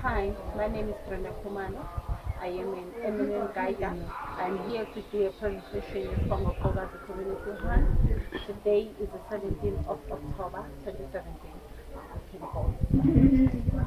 Hi, my name is Brenda Kumano. I am an eminent guider. I'm here to do a presentation from Okogazi Community Hall. Today is the 17th of October 2017. You can call.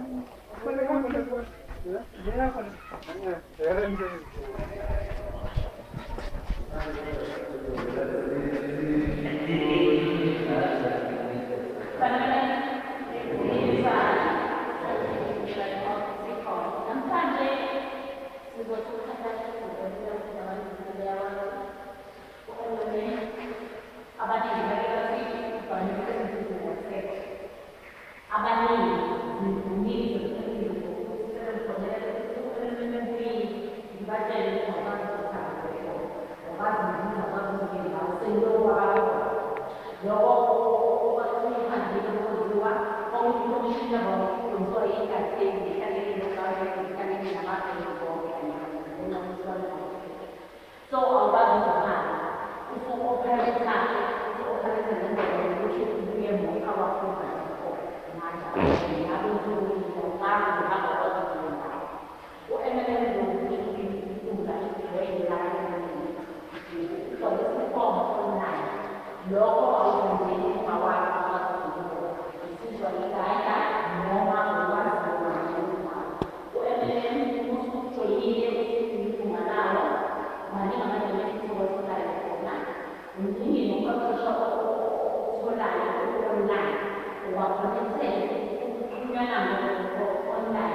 So about the time, if you open the time, if you open the time, you should be a more powerful than before. I don't do the time to have a lot of time. Whatever you do that is very light. So this is form online. Local organization power to do. This is what you guys normal one. Whatever you do to lead to Manalo. Mari mana jadi sebuah sekolah sekolah. Ini muka sekolah online. Waktu itu punya nama online.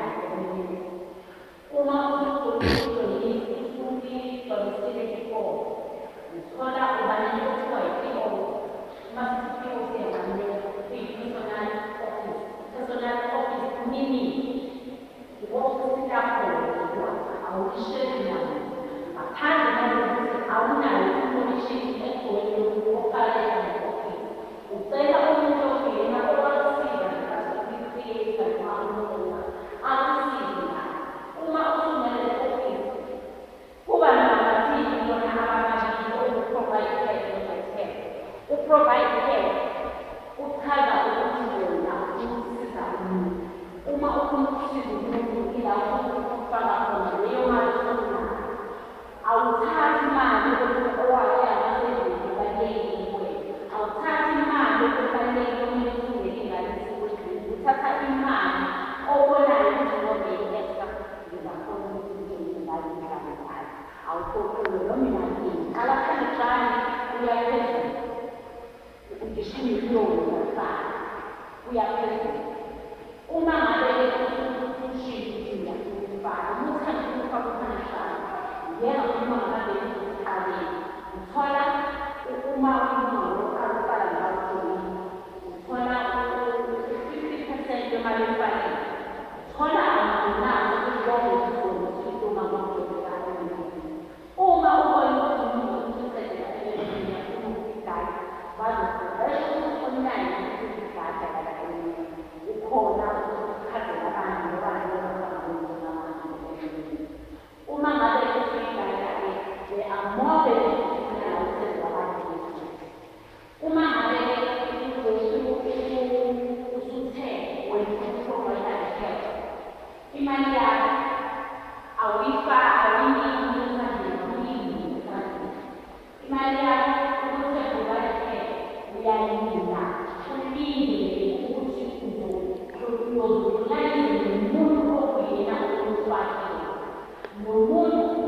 Umar itu ini terus itu sekolah orang itu itu masih itu personal office mini. Waktu kita audition auna information eko lokale eko utela umuntu ofina owasika asibikisa kwamuntu asika uma usumele office kuba nabathini bona abamashini ukuprovide care uprovide care uchaza ukuthi wena usiza umuntu uma ufuna ukusiza umuntu ila ukufaka khona leyo mali awuthathi imali owake abasebenzi balekile awuthathi imali okufanele umuntu ungelinganisile uthatha imali obonayo ukuthi ngoba i-extra ngizakhona ukuthi imali ngizamali awukhokhele noma imali alakhanihlani uyaphezulu ugishini yilona ngasana uyaphezulu uma ngabe ushintsho uyafaka umuthanda ukufaka ukhanihlani yena uma ngabe uqale uthola uma alufala ngayo uthola 50% yemali efake uthola amadonazo kuloko ukuthi uma ngokubeka uma ubona ukuthi umuntu usebenza emsebenzini ukugada bazofundisha online ukugada ukhona ukuchazela abantu abantu uma ngabe they are more beneficial than ourselves about it. Uma ngabe usuthe wena provide care. Imali yakho awuyifaka awuyini imali yakho ukuthi provide care uyayinika ulinde ukuthi uzokulalela umuntu okuyena umuntu wakhe nomuntu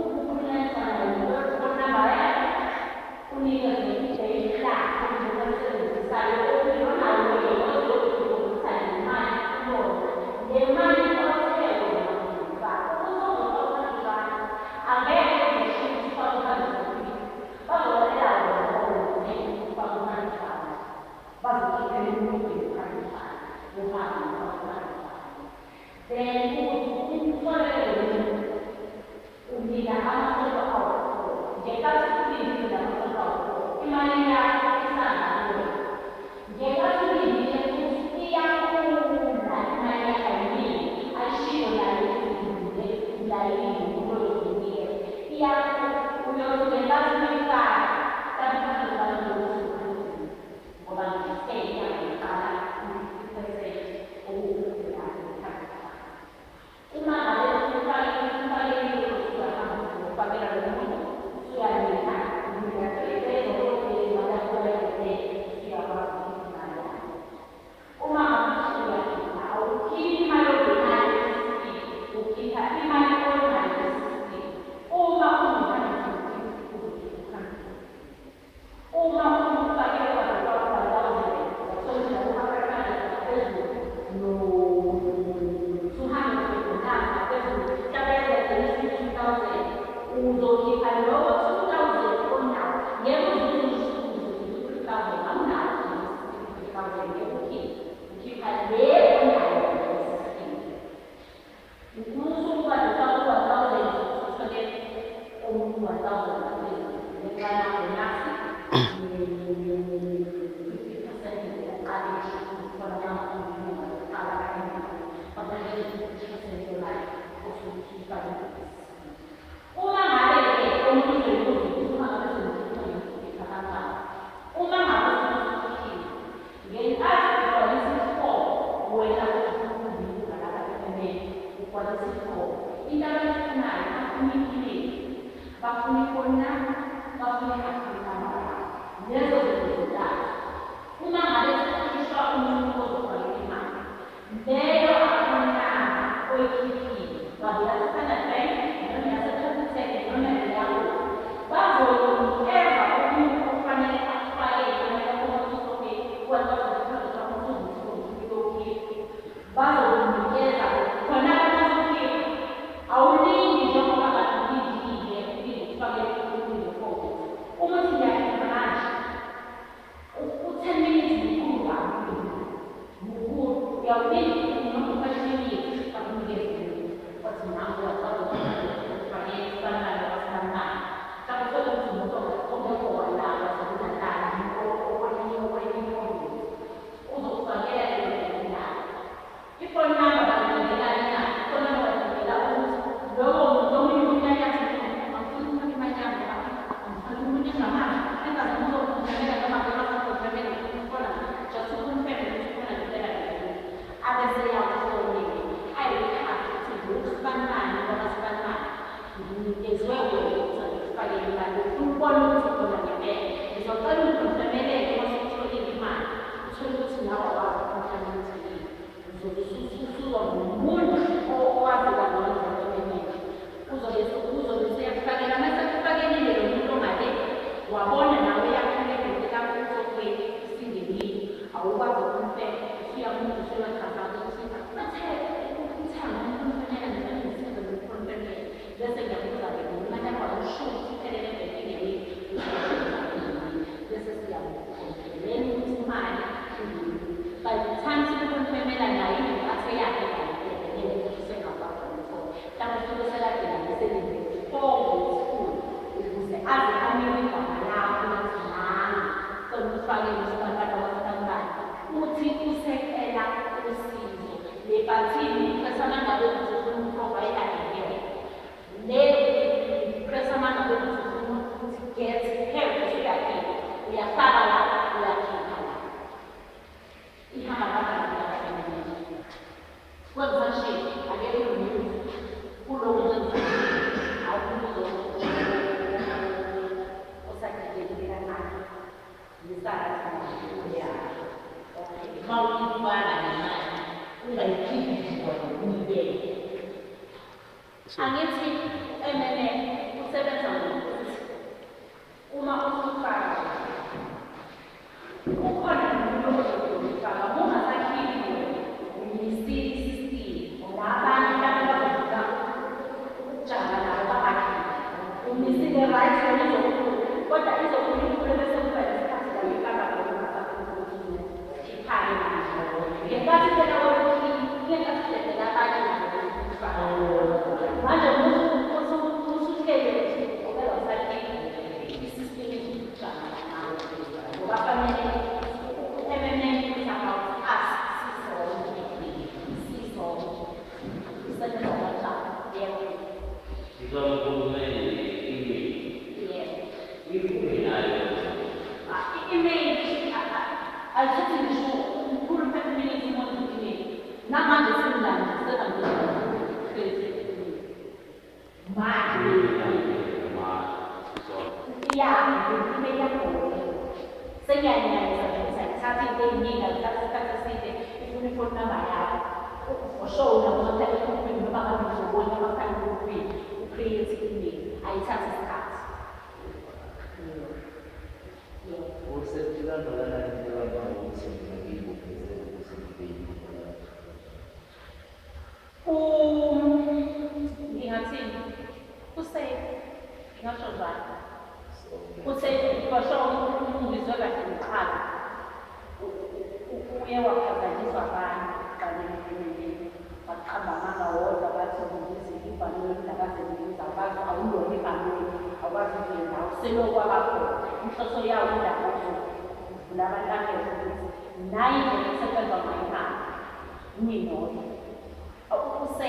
Você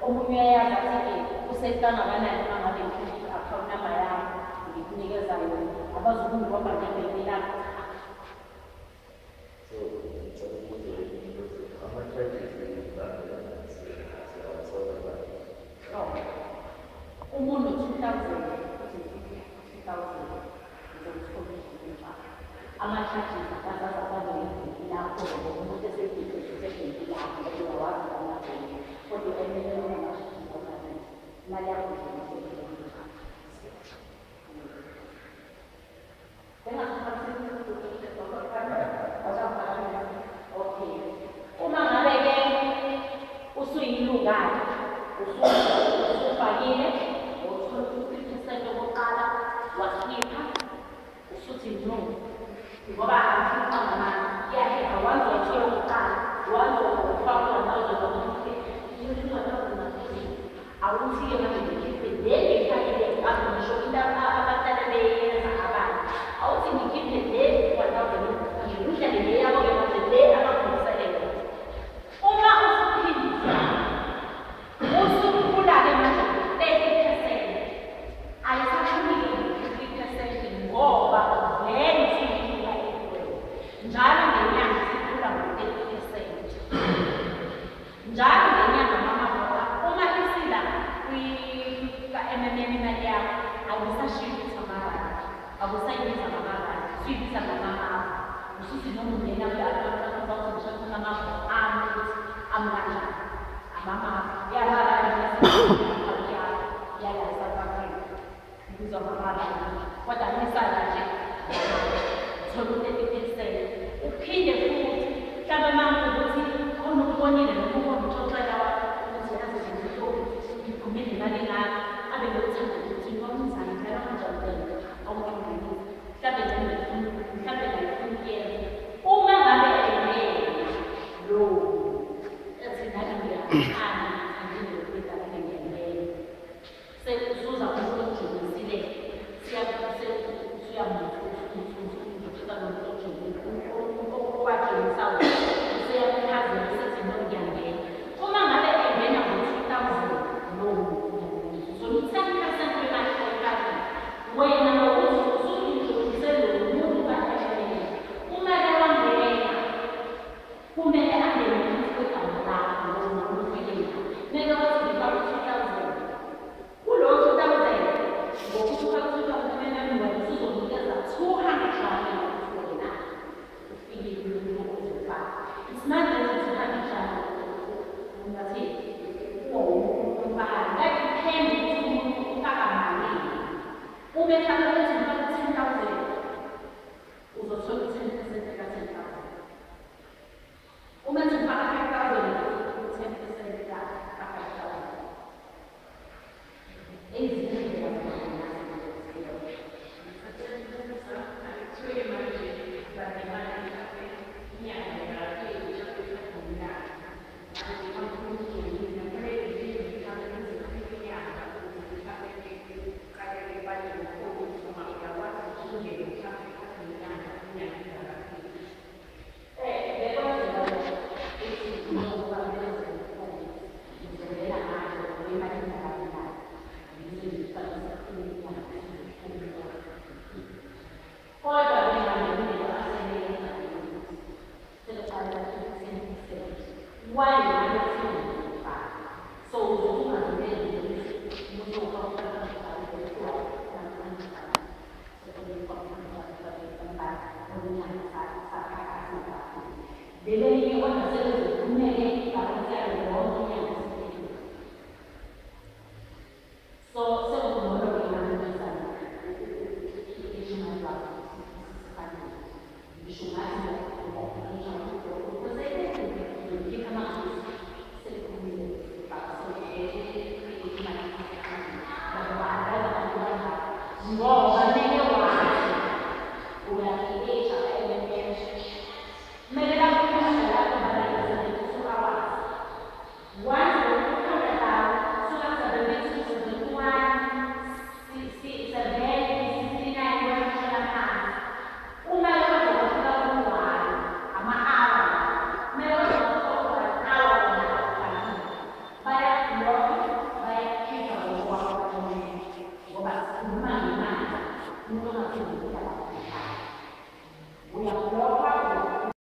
omunye uyayazi usekutana kanani uma ngabe ngikhipha i-account number yami ngikunikeza yona abazukungibamba ngebhenki lakho. So, how much charges do you plan to umuntu 2,000 ama-charges abazoyibhenki lakho umuntu esebhenki lakho uyawazi amabhenki kodwa emele imali yakho okay. Uma ngabe-ke usuyilunga-ke usufakile uthola 50% yokuqala wakhipha usuthi no ngoba akhipha ngamanye iyaheha once wathola okokuqala once wafakwa nawuzokuthi awuthi-ke manje ngikhiphe le ngiyifakile ngisho into abatala beyenza abanye awuthi ngikhiphe le 1,000 ngidlale le yabo-ke manje le abakhuliselele uma usuphindisa usukhula-ke manje 30% ayisakhulile 50% ngoba vele siyikhula njalo ngenyanga sikhula ngo-30%. Njalo ngenyanga mama uma isila ka-MMM imali yakho awusashiyisa amarandi awusayibiza ngamarandi suyibiza ngamahaba usuthi noma ungena kula-account amahaba ami ukuthi ami kanjani amahaba yalala yala South Africa ibizwa ngamarandi kodwa nisala nje thola u-30%. Uphinde futhi mhlawumbe manje ukuthi onokubonile noma uxoxela ukuthi yazi ngiphume nemali engaka abe nokuthanda ukuthi nomzana ngicela kanjani awuqondile mhlawumbe ngayifuna uma ngabe lo ethi nami ngiyaqala anginokuqeda ngiyangena sekuzuza umuntu ojulisile siyamuntu uma ngabe engena ngo-2,000 no so-10% wemali oyifakile wena ngokuthi usuyidlulisele umuntu ka-MMM kumele wangena kumele angene ukuthi kwegama lakho noma umfeleni 慢慢慢，你都要去理解了。